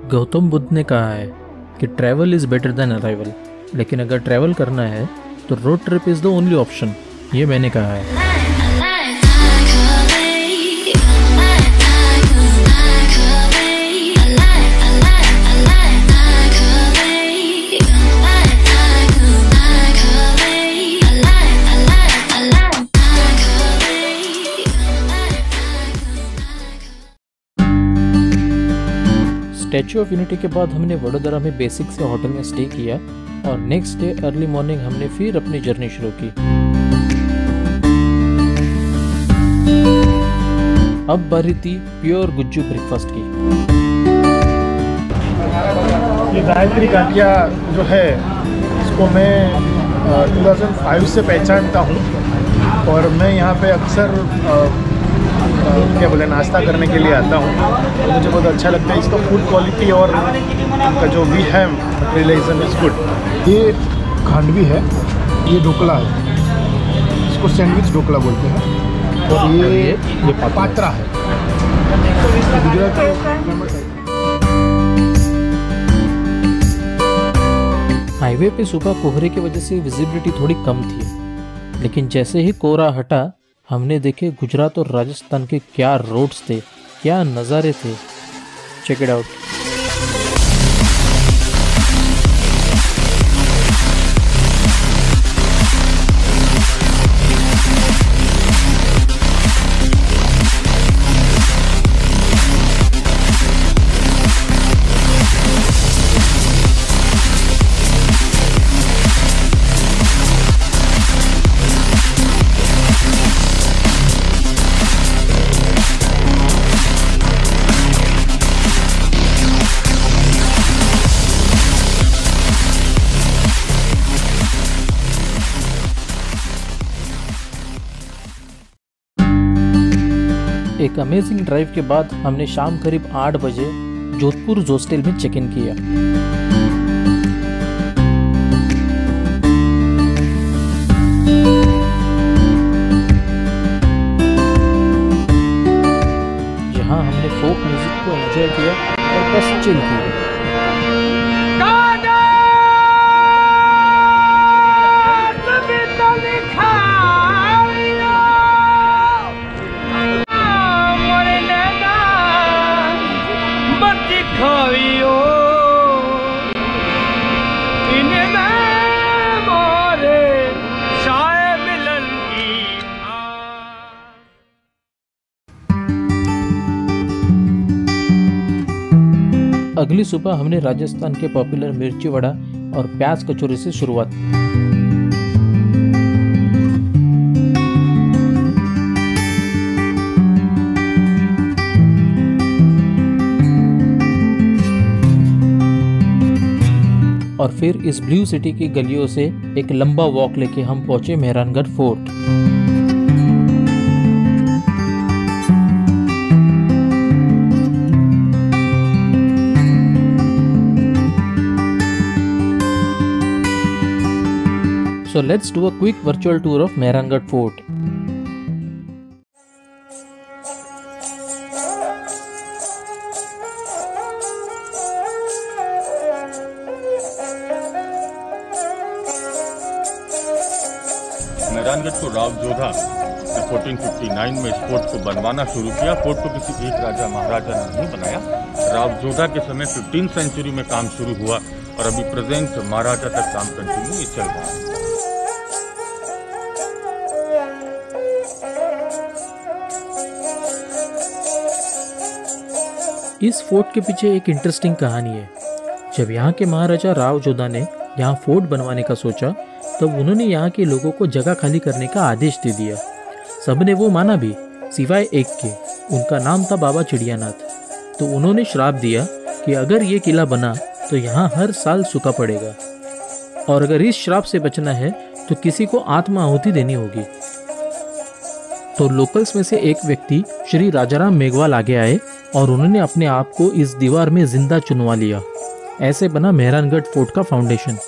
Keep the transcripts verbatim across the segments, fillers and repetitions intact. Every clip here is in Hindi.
गौतम बुद्ध ने कहा है कि travel is better than arrival, लेकिन अगर ट्रैवल करना है तो road trip is the only option. ये मैंने कहा है। स्टैच्यू ऑफ यूनिटी के बाद हमने वडोदरा में बेसिक से होटल में स्टे किया और नेक्स्ट डे अर्ली मॉर्निंग हमने फिर अपनी जर्नी शुरू की। अब बारी थी प्योर गुज्जू ब्रेकफास्ट की। ये गायत्री गांठिया जो है इसको मैं दो हज़ार पाँच से पहचानता हूँ और मैं यहाँ पे अक्सर क्या बोले नाश्ता करने के लिए आता हूँ और मुझे बहुत अच्छा लगता है। इसका फूड क्वालिटी और इनका जो we have materialism is good. ये खांडवी है, ये ढोकला है, इसको सैंडविच ढोकला बोलते हैं और ये ये पात्रा है गुजरात का। हाईवे पे सुबह कोहरे की वजह से विजिबिलिटी थोड़ी कम थी, लेकिन जैसे ही कोहरा हटा हमने देखे गुजरात और राजस्थान के क्या रोड्स थे, क्या नज़ारे थे। Check it out. एक अमेजिंग ड्राइव के बाद हमने शाम करीब आठ बजे जोधपुर हॉस्टल में चेक इन किया। जहां हमने फोक म्यूजिक को एंजॉय किया और बस चिल किया। अगली सुबह हमने राजस्थान के पॉपुलर मिर्ची वड़ा और प्याज कचौरी से शुरुआत। और फिर इस ब्लू सिटी की गलियों से एक लंबा वॉक लेके हम पहुंचे Mehrangarh fort. So let's do a quick virtual tour of Mehrangarh Fort. Mehrangarh को राव जोधा ने चौदह सौ उनसठ में इस फोर्ट को बनवाना शुरू किया। फोर्ट को किसी एक राजा महाराजा ने नहीं बनाया। राव जोधा के समय फिफ्टीन सेंचुरी में काम शुरू हुआ और अभी प्रेजेंट महाराजा तक काम कंटिन्यू चल रहा है। इस फोर्ट के पीछे एक इंटरेस्टिंग कहानी है। जब यहाँ के महाराजा राव जोधा ने यहाँ फोर्ट बनवाने का सोचा, तब उन्होंने यहाँ के लोगों को जगह खाली करने का आदेश दे दिया। सबने वो माना भी, सिवाय एक के। उनका नाम था बाबा चिड़ियानाथ। तो उन्होंने श्राप दिया कि अगर ये किला बना तो यहाँ हर साल सूखा पड़ेगा और अगर इस श्राप से बचना है तो किसी को आत्मा आहुति देनी होगी। तो लोकल्स में से एक व्यक्ति श्री राजाराम मेघवाल आगे आए और उन्होंने अपने आप को इस दीवार में जिंदा चुनवा लिया। ऐसे बना मेहरानगढ़ फोर्ट का फाउंडेशन।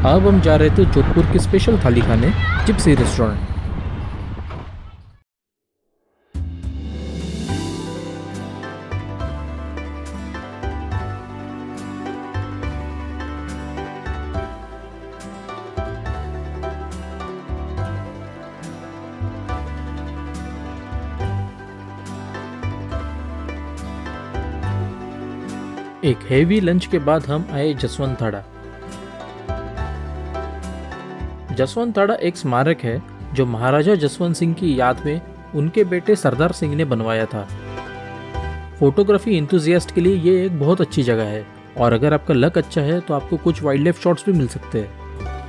अब हम जा रहे थे जोधपुर की स्पेशल थाली खाने जिप्सी रेस्टोरेंट। एक हेवी लंच के बाद हम आए जसवंत थाड़ा। जसवंत थाड़ा एक स्मारक है जो महाराजा जसवंत सिंह की याद में उनके बेटे सरदार सिंह ने बनवाया था। फोटोग्राफी इंथुजियास्ट के लिए ये एक बहुत अच्छी जगह है और अगर आपका लक अच्छा है तो आपको कुछ वाइल्ड लाइफ शॉट्स भी मिल सकते हैं।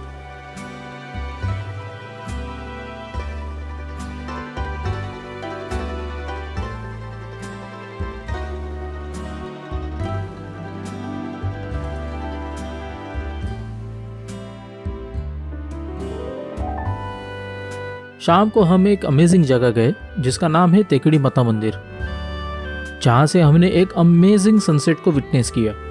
शाम को हम एक अमेजिंग जगह गए जिसका नाम है तेकड़ी माता मंदिर, जहाँ से हमने एक अमेजिंग सनसेट को विटनेस किया।